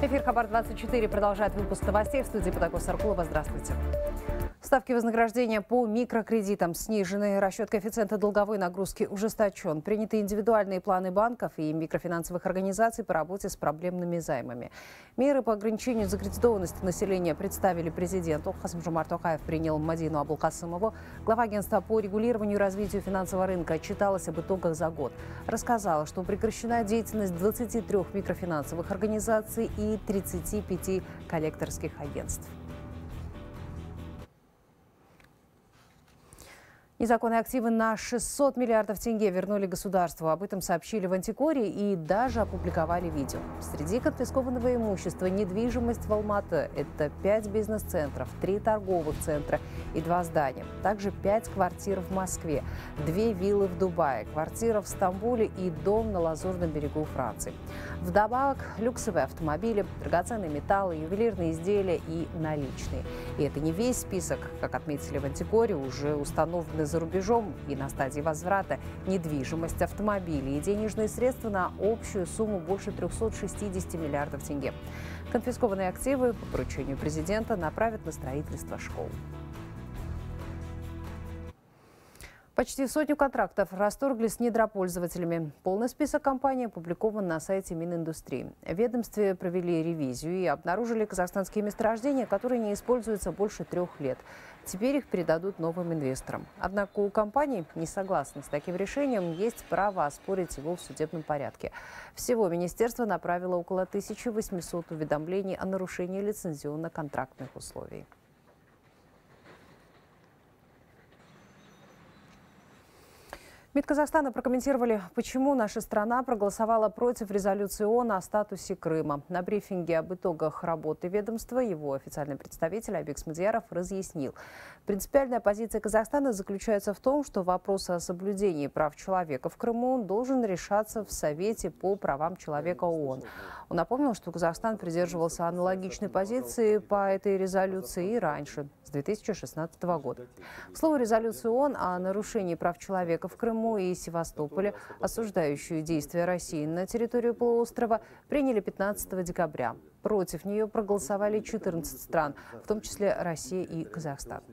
Эфир Хабар-24 продолжает выпуск новостей. В студии Патакос Саркулова. Здравствуйте. Ставки вознаграждения по микрокредитам снижены. Расчет коэффициента долговой нагрузки ужесточен. Приняты индивидуальные планы банков и микрофинансовых организаций по работе с проблемными займами. Меры по ограничению закредитованности населения представили президенту. Касым-Жомарт Токаев принял Мадину Абулкасымову. Глава агентства по регулированию и развитию финансового рынка отчиталась об итогах за год. Рассказала, что прекращена деятельность 23 микрофинансовых организаций и 35 коллекторских агентств. Незаконные активы на 600 миллиардов тенге вернули государству. Об этом сообщили в Антикоре и даже опубликовали видео. Среди конфискованного имущества недвижимость в Алматы. Это 5 бизнес-центров, 3 торговых центра и 2 здания. Также 5 квартир в Москве, 2 виллы в Дубае, квартира в Стамбуле и дом на Лазурном берегу Франции. Вдобавок люксовые автомобили, драгоценные металлы, ювелирные изделия и наличные. И это не весь список. Как отметили в Антикоре, уже установлены за рубежом и на стадии возврата недвижимость, автомобили и денежные средства на общую сумму больше 360 миллиардов тенге. Конфискованные активы по поручению президента направят на строительство школ. Почти сотню контрактов расторгли с недропользователями. Полный список компаний опубликован на сайте Мининдустрии. В ведомстве провели ревизию и обнаружили казахстанские месторождения, которые не используются больше 3 лет. Теперь их передадут новым инвесторам. Однако у компаний, не согласных с таким решением, есть право оспорить его в судебном порядке. Всего министерство направило около 1800 уведомлений о нарушении лицензионно-контрактных условий. МИД Казахстана прокомментировали, почему наша страна проголосовала против резолюции ООН о статусе Крыма. На брифинге об итогах работы ведомства его официальный представитель Айбек Смадияров разъяснил. Принципиальная позиция Казахстана заключается в том, что вопрос о соблюдении прав человека в Крыму должен решаться в Совете по правам человека ООН. Он напомнил, что Казахстан придерживался аналогичной позиции по этой резолюции и раньше, с 2016 года. К слову, резолюцию ООН о нарушении прав человека в Крыму и Севастополе, осуждающую действия России на территорию полуострова, приняли 15 декабря. Против нее проголосовали 14 стран, в том числе Россия и Казахстан.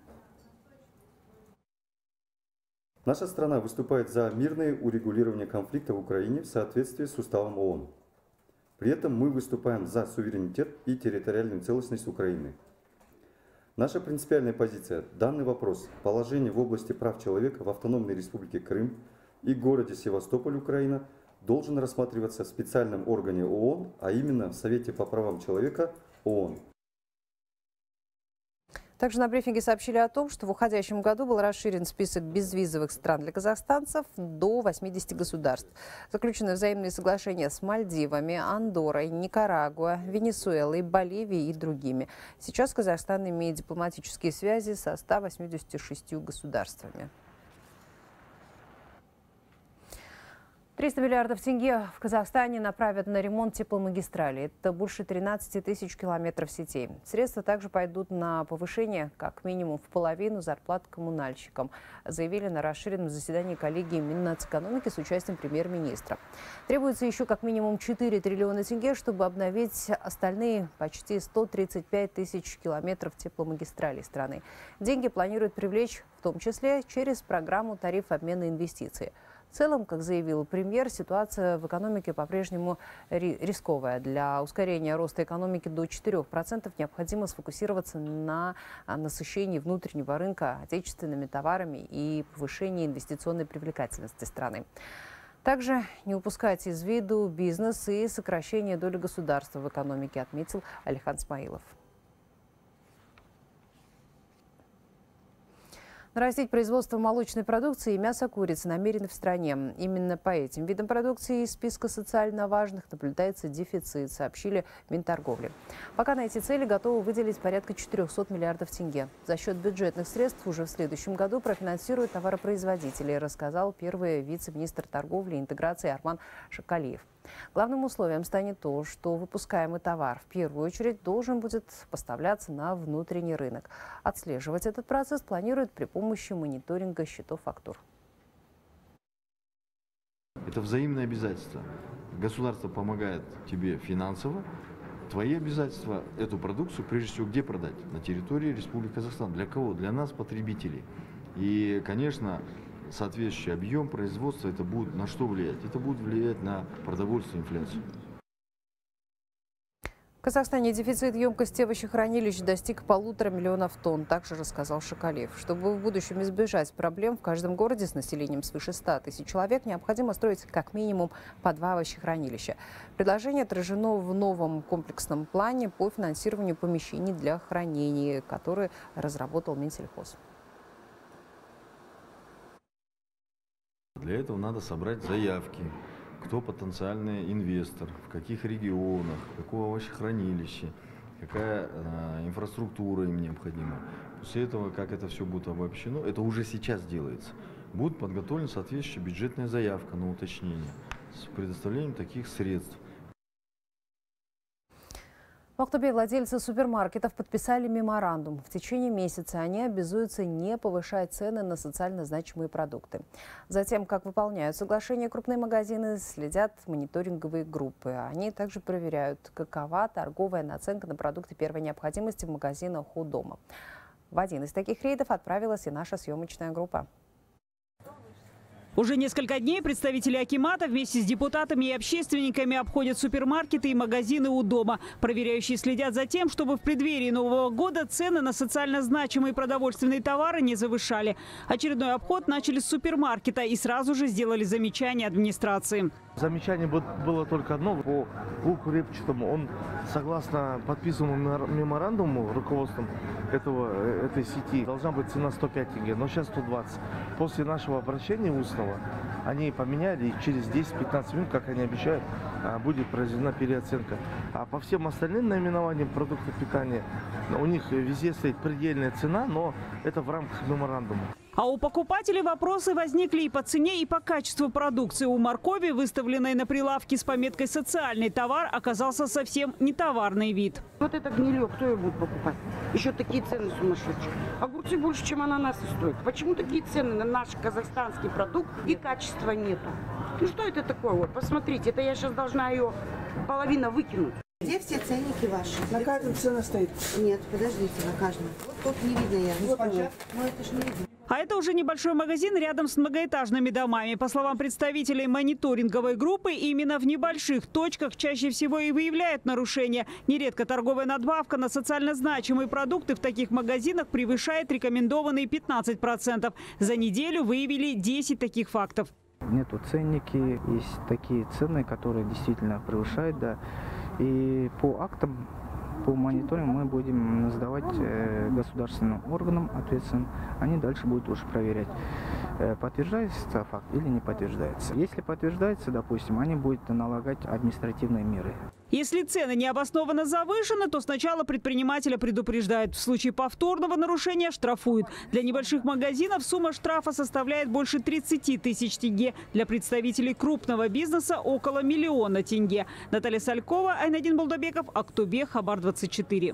Наша страна выступает за мирное урегулирование конфликта в Украине в соответствии с уставом ООН. При этом мы выступаем за суверенитет и территориальную целостность Украины. Наша принципиальная позиция – данный вопрос положение в области прав человека в Автономной Республике Крым и городе Севастополь, Украина, должен рассматриваться в специальном органе ООН, а именно в Совете по правам человека ООН. Также на брифинге сообщили о том, что в уходящем году был расширен список безвизовых стран для казахстанцев до 80 государств. Заключены взаимные соглашения с Мальдивами, Андоррой, Никарагуа, Венесуэлой, Боливией и другими. Сейчас Казахстан имеет дипломатические связи со 186 государствами. 300 миллиардов тенге в Казахстане направят на ремонт тепломагистрали. Это больше 13 тысяч километров сетей. Средства также пойдут на повышение как минимум в половину зарплат коммунальщикам, заявили на расширенном заседании коллегии Миннацэкономики с участием премьер-министра. Требуется еще как минимум 4 триллиона тенге, чтобы обновить остальные почти 135 тысяч километров тепломагистралей страны. Деньги планируют привлечь в том числе через программу тариф обмена инвестиций. В целом, как заявил премьер, ситуация в экономике по-прежнему рисковая. Для ускорения роста экономики до 4% необходимо сфокусироваться на насыщении внутреннего рынка отечественными товарами и повышении инвестиционной привлекательности страны. Также не упускать из виду бизнес и сокращение доли государства в экономике, отметил Алихан Смаилов. Нарастить производство молочной продукции и мяса курицы намерены в стране. Именно по этим видам продукции из списка социально важных наблюдается дефицит, сообщили в Минторговле. Пока на эти цели готовы выделить порядка 400 миллиардов тенге. За счет бюджетных средств уже в следующем году профинансируют товаропроизводителей, рассказал первый вице-министр торговли и интеграции Арман Шакалиев. Главным условием станет то, что выпускаемый товар в первую очередь должен будет поставляться на внутренний рынок. Отслеживать этот процесс планируют при помощи мониторинга счетов фактур. Это взаимное обязательство. Государство помогает тебе финансово, Твои обязательства эту продукцию, прежде всего, где продать? На территории Республики Казахстан. Для кого? Для нас, потребителей. И, конечно, соответствующий объем производства, это будет на что влиять? Это будет влиять на продовольственную инфляцию. В Казахстане дефицит емкости овощехранилищ достиг 1,5 миллиона тонн, также рассказал Шакалиев. Чтобы в будущем избежать проблем, в каждом городе с населением свыше 100 тысяч человек необходимо строить как минимум по 2 овощехранилища. Предложение отражено в новом комплексном плане по финансированию помещений для хранения, который разработал Минсельхоз. Для этого надо собрать заявки. Кто потенциальный инвестор, в каких регионах, какое овощехранилище, какая инфраструктура им необходима. После этого, как это все будет обобщено, это уже сейчас делается. Будет подготовлена соответствующая бюджетная заявка на уточнение с предоставлением таких средств. В Актобе владельцы супермаркетов подписали меморандум. В течение месяца они обязуются не повышать цены на социально значимые продукты. Затем, как выполняют соглашение крупные магазины, следят мониторинговые группы. Они также проверяют, какова торговая наценка на продукты первой необходимости в магазинах у дома. В один из таких рейдов отправилась и наша съемочная группа. Уже несколько дней представители акимата вместе с депутатами и общественниками обходят супермаркеты и магазины у дома. Проверяющие следят за тем, чтобы в преддверии Нового года цены на социально значимые продовольственные товары не завышали. Очередной обход начали с супермаркета и сразу же сделали замечание администрации. Замечание было только одно. По луку репчатому он, согласно подписанному меморандуму руководством этой сети, должна быть цена 105 тенге, но сейчас 120. После нашего обращения устного они поменяли, и через 10-15 минут, как они обещают, будет произведена переоценка. А по всем остальным наименованиям продуктов питания у них везде стоит предельная цена, но это в рамках меморандума. А у покупателей вопросы возникли и по цене, и по качеству продукции. У моркови, выставленной на прилавке с пометкой «Социальный товар», оказался совсем не товарный вид. Вот это гнилье, кто ее будет покупать? Еще такие цены сумасшедшие. Огурцы больше, чем ананасы стоят. Почему такие цены на наш казахстанский продукт и качества нету? Ну что это такое? Вот, посмотрите, это я сейчас должна ее половину выкинуть. Где все ценники ваши? На каждом цена стоит. Нет, подождите, на каждом. Вот тут не видно я. Вот Ну это ж не видно. А это уже небольшой магазин рядом с многоэтажными домами. По словам представителей мониторинговой группы, именно в небольших точках чаще всего и выявляют нарушения. Нередко торговая надбавка на социально значимые продукты в таких магазинах превышает рекомендованные 15%. За неделю выявили 10 таких фактов. Нету ценники, есть такие цены, которые действительно превышают, да. И по актам, по мониторингу мы будем сдавать государственным органам ответственным. Они дальше будут уже проверять, подтверждается факт или не подтверждается. Если подтверждается, допустим, они будут налагать административные меры. Если цены необоснованно завышены, то сначала предпринимателя предупреждают. В случае повторного нарушения штрафуют. Для небольших магазинов сумма штрафа составляет больше 30 тысяч тенге. Для представителей крупного бизнеса около 1 миллиона тенге. Наталья Салькова, Айнадин Булдабеков, Актобе, Хабар 24.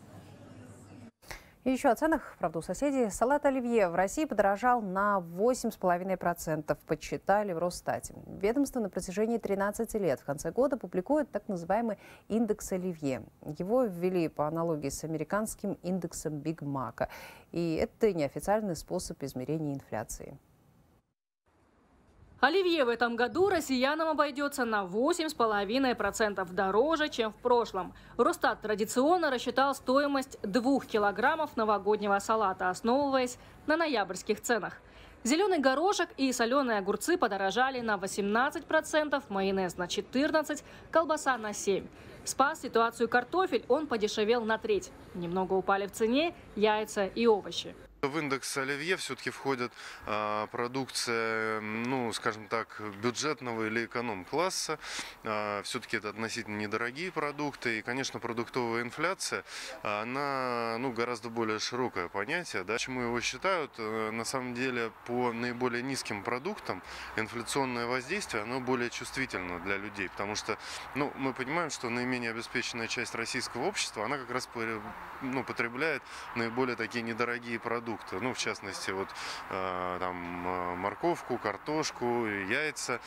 И еще о ценах, правда, у соседей. Салат оливье в России подорожал на 8,5%, подсчитали в Росстате. Ведомство на протяжении 13 лет в конце года публикует так называемый индекс оливье. Его ввели по аналогии с американским индексом Биг Мака. И это неофициальный способ измерения инфляции. Оливье в этом году россиянам обойдется на 8,5% дороже, чем в прошлом. Росстат традиционно рассчитал стоимость 2 килограммов новогоднего салата, основываясь на ноябрьских ценах. Зеленый горошек и соленые огурцы подорожали на 18%, майонез на 14%, колбаса на 7%. Спас ситуацию картофель, он подешевел на треть. Немного упали в цене яйца и овощи. В индекс оливье все-таки входит продукция, ну, скажем так, бюджетного или эконом-класса. Все-таки это относительно недорогие продукты. И, конечно, продуктовая инфляция, она гораздо более широкое понятие. Да? Почему его считают? На самом деле, по наиболее низким продуктам инфляционное воздействие, оно более чувствительно для людей. Потому что мы понимаем, что наименее обеспеченная часть российского общества, она как раз потребляет наиболее такие недорогие продукты. В частности, морковку, картошку, яйца.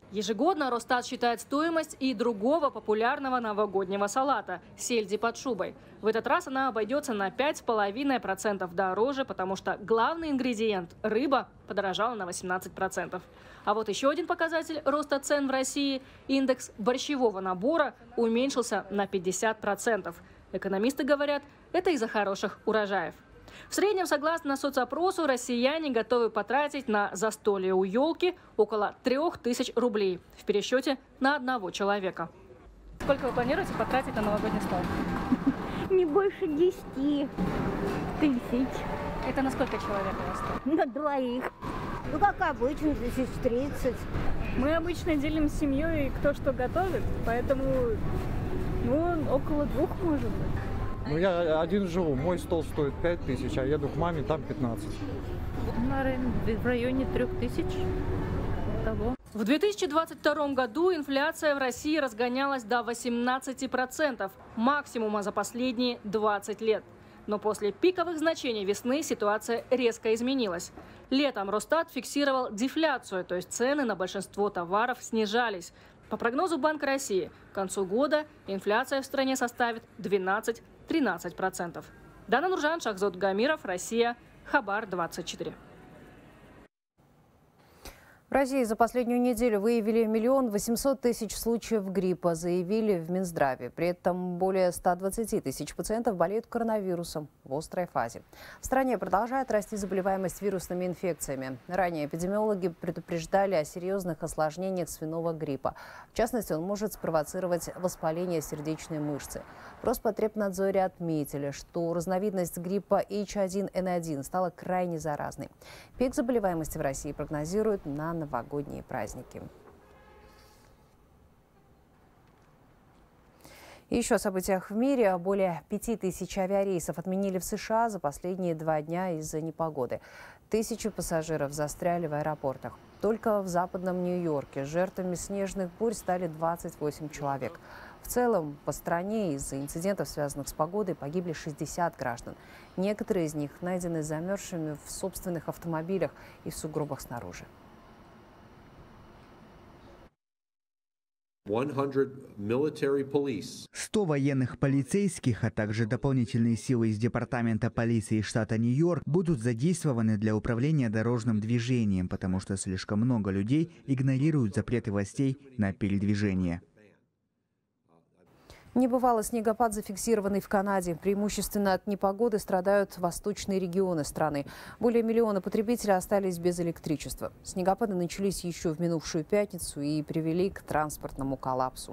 Ежегодно Росстат считает стоимость и другого популярного новогоднего салата – сельди под шубой. В этот раз она обойдется на 5,5% дороже, потому что главный ингредиент – рыба – подорожала на 18%. А вот еще один показатель роста цен в России – индекс борщевого набора уменьшился на 50%. Экономисты говорят, это из-за хороших урожаев. В среднем, согласно соцопросу, россияне готовы потратить на застолье у елки около 3000 рублей в пересчете на одного человека. Сколько вы планируете потратить на новогодний стол? Не больше 10 тысяч. Это на сколько человек у вас стол? На двоих. Ну, как обычно, 30. Мы обычно делим с семьей, кто что готовит, поэтому, около 2, может быть. Я один живу, мой стол стоит 5000, а еду к маме, там 15. В районе 3000. Того. В 2022 году инфляция в России разгонялась до 18%, максимума за последние 20 лет. Но после пиковых значений весны ситуация резко изменилась. Летом Росстат фиксировал дефляцию, то есть цены на большинство товаров снижались. По прогнозу Банка России, к концу года инфляция в стране составит 12-13%. Дана Нуржан, Шахзод Гамиров, Россия, Хабар 24. В России за последнюю неделю выявили 1 800 000 случаев гриппа, заявили в Минздраве. При этом более 120 тысяч пациентов болеют коронавирусом в острой фазе. В стране продолжает расти заболеваемость вирусными инфекциями. Ранее эпидемиологи предупреждали о серьезных осложнениях свиного гриппа. В частности, он может спровоцировать воспаление сердечной мышцы. В Роспотребнадзоре отметили, что разновидность гриппа H1N1 стала крайне заразной. Пик заболеваемости в России прогнозируют на новогодние праздники. И еще о событиях в мире. Более 5000 авиарейсов отменили в США за последние 2 дня из-за непогоды. Тысячи пассажиров застряли в аэропортах. Только в западном Нью-Йорке жертвами снежных бурь стали 28 человек. В целом по стране из-за инцидентов, связанных с погодой, погибли 60 граждан. Некоторые из них найдены замерзшими в собственных автомобилях и в сугробах снаружи. 100 военных полицейских, а также дополнительные силы из Департамента полиции штата Нью-Йорк будут задействованы для управления дорожным движением, потому что слишком много людей игнорируют запреты властей на передвижение. Небывалый снегопад зафиксированный в Канаде. Преимущественно от непогоды страдают восточные регионы страны. Более 1 миллиона потребителей остались без электричества. Снегопады начались еще в минувшую пятницу и привели к транспортному коллапсу.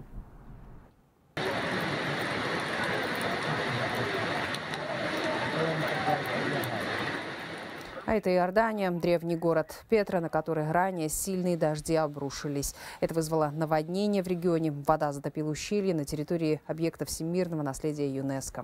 А это Иордания, древний город Петра, на который ранее сильные дожди обрушились. Это вызвало наводнение в регионе. Вода затопила ущелье на территории объекта всемирного наследия ЮНЕСКО.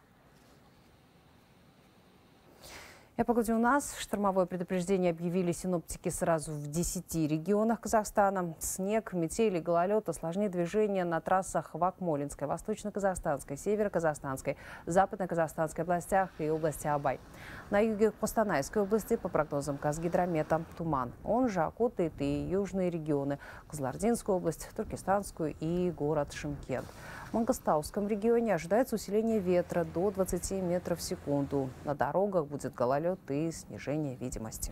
И о погоде у нас. Штормовое предупреждение объявили синоптики сразу в 10 регионах Казахстана. Снег, метель и гололед осложнит движение на трассах в Акмолинской, Восточно-Казахстанской, Северо-Казахстанской, Западно-Казахстанской областях и области Абай. На юге Костанайской области, по прогнозам Казгидромета, туман. Он же окутает и южные регионы – Кызылординскую область, Туркестанскую и город Шымкент. В Мангостауском регионе ожидается усиление ветра до 20 метров в секунду. На дорогах будет гололед и снижение видимости.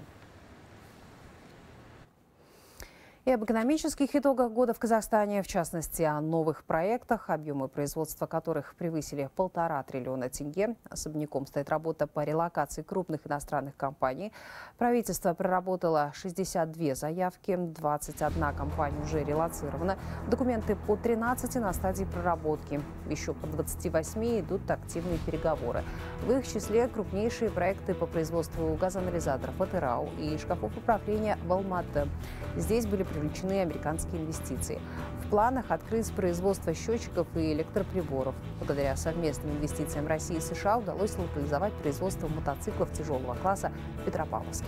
И об экономических итогах года в Казахстане, в частности, о новых проектах, объемы производства которых превысили 1,5 триллиона тенге. Особняком стоит работа по релокации крупных иностранных компаний. Правительство проработало 62 заявки, 21 компания уже релоцирована. Документы по 13 на стадии проработки. Еще по 28 идут активные переговоры. В их числе крупнейшие проекты по производству газоанализаторов от ИРАУ и шкафов управления в Алматы. Здесь были привлечены американские инвестиции. В планах открыть производство счетчиков и электроприборов. Благодаря совместным инвестициям России и США удалось локализовать производство мотоциклов тяжелого класса в Петропавловске.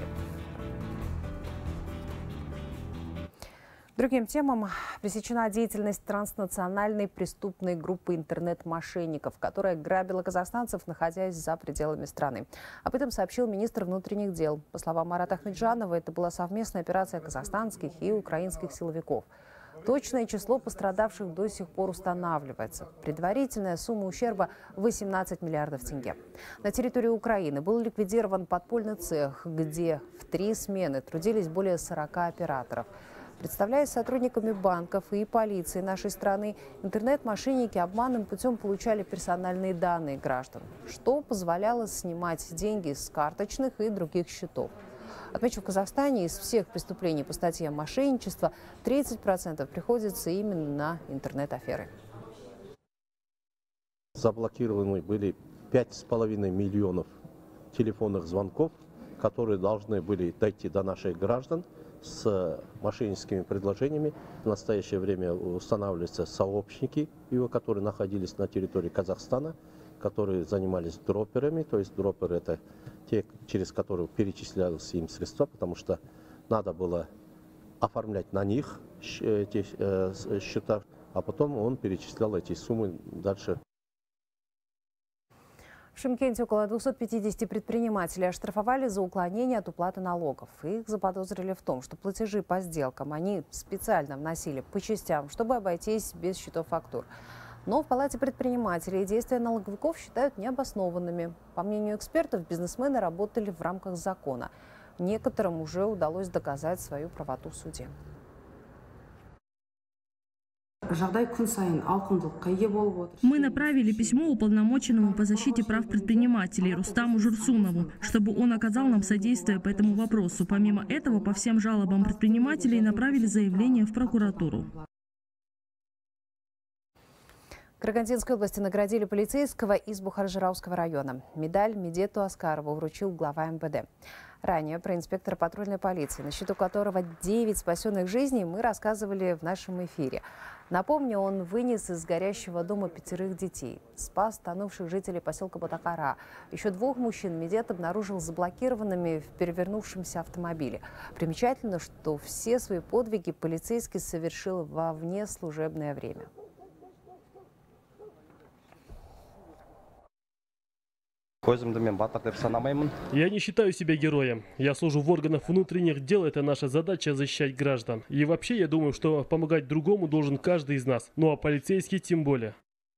Другим темам пресечена деятельность транснациональной преступной группы интернет-мошенников, которая грабила казахстанцев, находясь за пределами страны. Об этом сообщил министр внутренних дел. По словам Марата Ахмеджанова, это была совместная операция казахстанских и украинских силовиков. Точное число пострадавших до сих пор устанавливается. Предварительная сумма ущерба – 18 миллиардов тенге. На территории Украины был ликвидирован подпольный цех, где в 3 смены трудились более 40 операторов. Представляясь сотрудниками банков и полиции нашей страны, интернет-мошенники обманным путем получали персональные данные граждан, что позволяло снимать деньги с карточных и других счетов. Отмечу, в Казахстане из всех преступлений по статьям мошенничества 30% приходится именно на интернет-аферы. Заблокированы были 5,5 миллионов телефонных звонков, которые должны были дойти до наших граждан с мошенническими предложениями. В настоящее время устанавливаются сообщники, его, которые находились на территории Казахстана, которые занимались дроперами. То есть дроперы — это те, через которые перечислялись им средства, потому что надо было оформлять на них эти счета, а потом он перечислял эти суммы дальше. В Шымкенте около 250 предпринимателей оштрафовали за уклонение от уплаты налогов. Их заподозрили в том, что платежи по сделкам они специально вносили по частям, чтобы обойтись без счетов фактур. Но в Палате предпринимателей действия налоговиков считают необоснованными. По мнению экспертов, бизнесмены работали в рамках закона. Некоторым уже удалось доказать свою правоту в суде. Мы направили письмо уполномоченному по защите прав предпринимателей Рустаму Журсунову, чтобы он оказал нам содействие по этому вопросу. Помимо этого, по всем жалобам предпринимателей направили заявление в прокуратуру. В Карагандинской области наградили полицейского из Бухар-Жырауского района. Медаль Медету Аскарову вручил глава МВД. Ранее про инспектора патрульной полиции, на счету которого 9 спасенных жизней, мы рассказывали в нашем эфире. Напомню, он вынес из горящего дома 5 детей, спас тонувших жителей поселка Батакара. Еще 2 мужчин Медет обнаружил заблокированными в перевернувшемся автомобиле. Примечательно, что все свои подвиги полицейский совершил во внеслужебное время. Я не считаю себя героем. Я служу в органах внутренних дел. Это наша задача — защищать граждан. И вообще, я думаю, что помогать другому должен каждый из нас. Ну а полицейский тем более.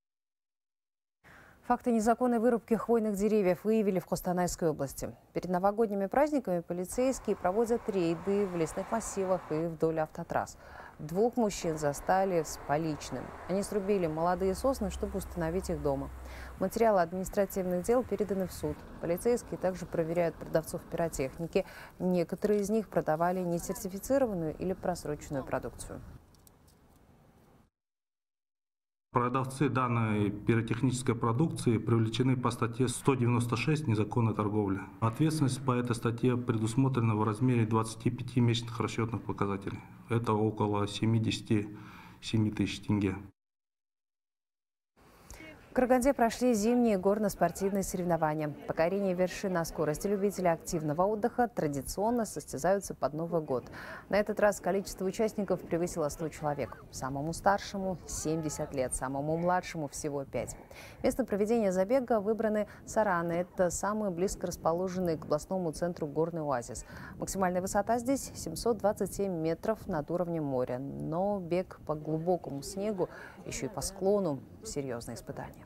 Факты незаконной вырубки хвойных деревьев выявили в Костанайской области. Перед новогодними праздниками полицейские проводят рейды в лесных массивах и вдоль автотрасс. 2 мужчин застали с поличным. Они срубили молодые сосны, чтобы установить их дома. Материалы административных дел переданы в суд. Полицейские также проверяют продавцов пиротехники. Некоторые из них продавали несертифицированную или просроченную продукцию. Продавцы данной пиротехнической продукции привлечены по статье 196 «Незаконная торговля». Ответственность по этой статье предусмотрена в размере 25 месячных расчетных показателей. Это около 77 тысяч тенге. В Караганде прошли зимние горно-спортивные соревнования. Покорение вершин на скорости любители активного отдыха традиционно состязаются под Новый год. На этот раз количество участников превысило 100 человек. Самому старшему – 70 лет, самому младшему – всего 5. Место проведения забега выбраны Сараны. Это самый близко расположенный к областному центру горный оазис. Максимальная высота здесь – 727 метров над уровнем моря. Но бег по глубокому снегу, еще и по склону – серьезное испытание.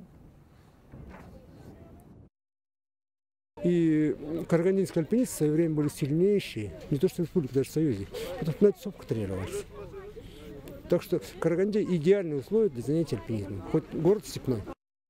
И карагандинские альпинисты в свое время были сильнейшие, не то что в республике, даже в Союзе. Это на часовку тренировались. Так что в Караганде идеальные условия для занятия альпинизмом. Хоть город степной.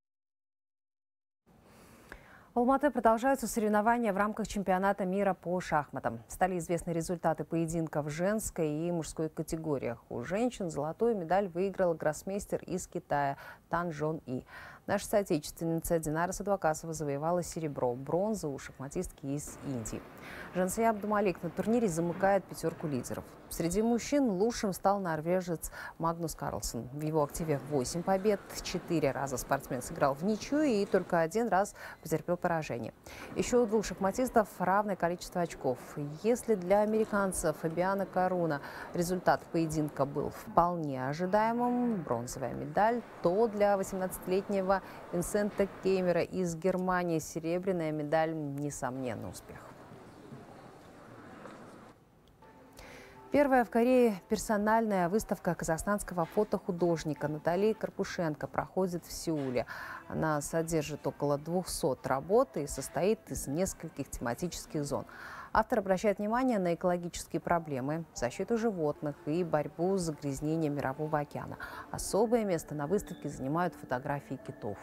В Алматы продолжаются соревнования в рамках чемпионата мира по шахматам. Стали известны результаты поединка в женской и мужской категориях. У женщин золотую медаль выиграл гроссмейстер из Китая Тан Жон И. Наша соотечественница Динара Садвакасова завоевала серебро, бронзу у шахматистки из Индии. Жансия Абдумалик на турнире замыкает 5 лидеров. Среди мужчин лучшим стал норвежец Магнус Карлсон. В его активе 8 побед, 4 раза спортсмен сыграл в ничью и только 1 раз потерпел поражение. Еще у 2 шахматистов равное количество очков. Если для американца Фабиана Каруна результат поединка был вполне ожидаемым, бронзовая медаль, то для 18-летнего Винсента Кеймера из Германии серебряная медаль – несомненный успех. Первая в Корее персональная выставка казахстанского фотохудожника Натальи Карпушенко проходит в Сеуле. Она содержит около 200 работ и состоит из нескольких тематических зон. Автор обращает внимание на экологические проблемы, защиту животных и борьбу с загрязнением Мирового океана. Особое место на выставке занимают фотографии китов.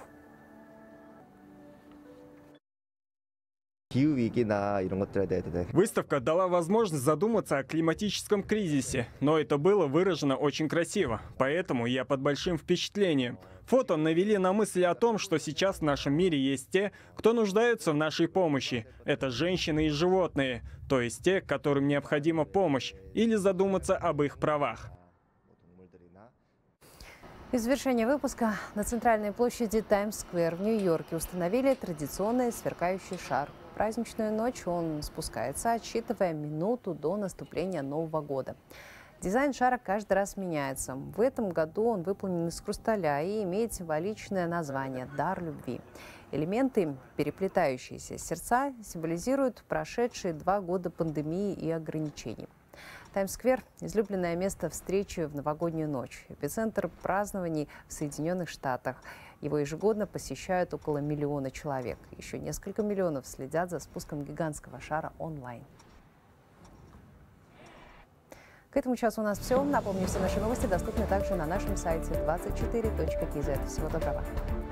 Выставка дала возможность задуматься о климатическом кризисе, но это было выражено очень красиво, поэтому я под большим впечатлением. Фото навели на мысль о том, что сейчас в нашем мире есть те, кто нуждаются в нашей помощи. Это женщины и животные, то есть те, которым необходима помощь, или задуматься об их правах. И в завершение выпуска на центральной площади Таймс-сквер в Нью-Йорке установили традиционный сверкающий шар. В праздничную ночь он спускается, отсчитывая минуту до наступления Нового года. Дизайн шара каждый раз меняется. В этом году он выполнен из хрусталя и имеет символичное название «Дар любви». Элементы, переплетающиеся сердца, символизируют прошедшие 2 года пандемии и ограничений. Таймс-сквер – излюбленное место встречи в новогоднюю ночь, эпицентр празднований в Соединенных Штатах. Его ежегодно посещают около 1 миллиона человек. Еще несколько миллионов следят за спуском гигантского шара онлайн. К этому часу у нас все. Напомню, все наши новости доступны также на нашем сайте 24.kz. Всего доброго.